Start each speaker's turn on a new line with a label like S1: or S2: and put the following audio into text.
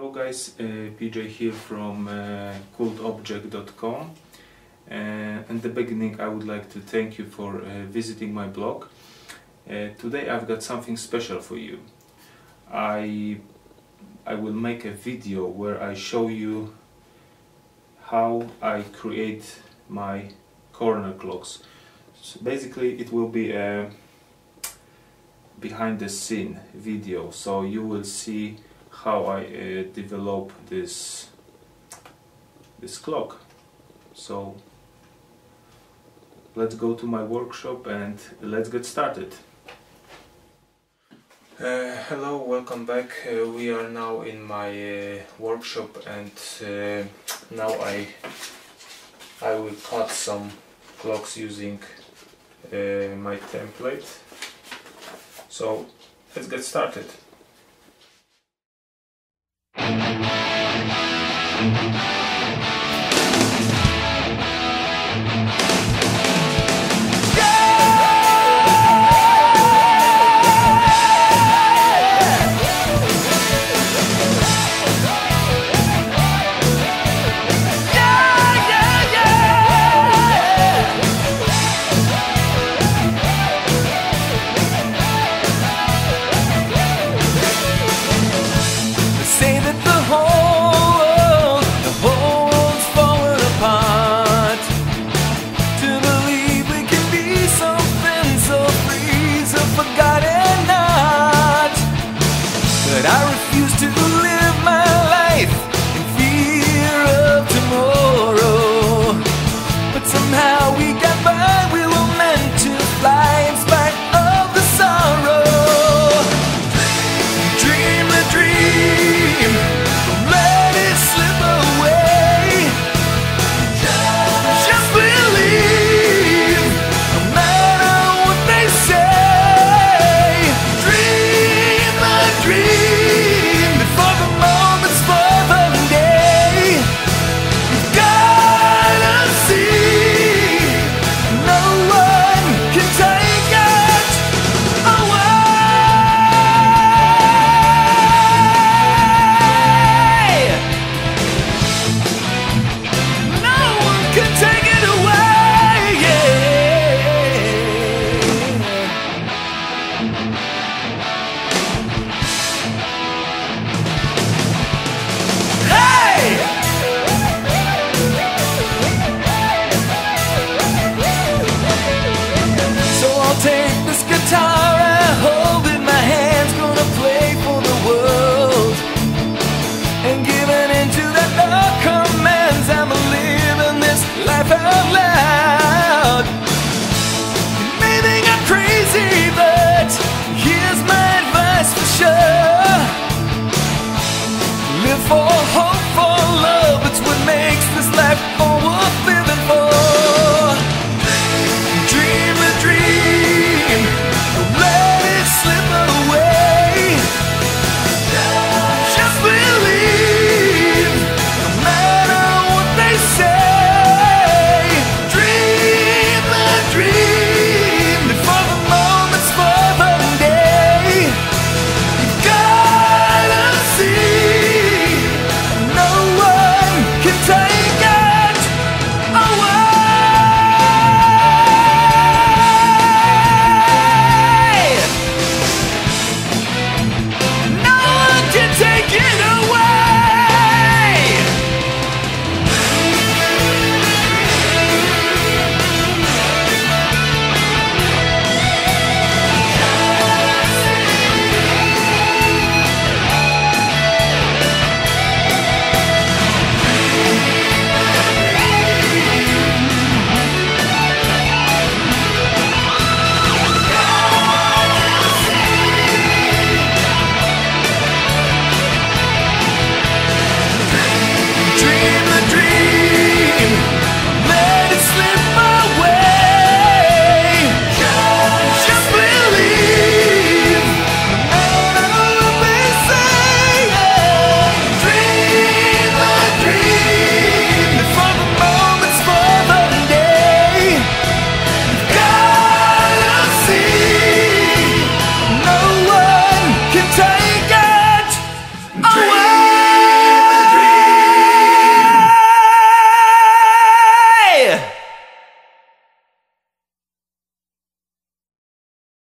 S1: Hello guys, PJ here from cultobject.com. In the beginning I would like to thank you for visiting my blog. Today I've got something special for you. I will make a video where I show you how I create my corner clocks. So basically it will be a behind the scene video, so you will see how I develop this clock. So let's go to my workshop and let's get started. Hello, welcome back. We are now in my workshop, and now I will cut some clocks using my template. So let's get started.
S2: I refuse to live my life in fear of tomorrow. But somehow we got by, we were meant to fly in spite of the sorrow. Dream the dream, don't let it slip away. Just believe, no matter what they say. Dream the dream. Take this guitar I hold in my hands, gonna play for the world. And giving into that love commands, I'm living this life out loud.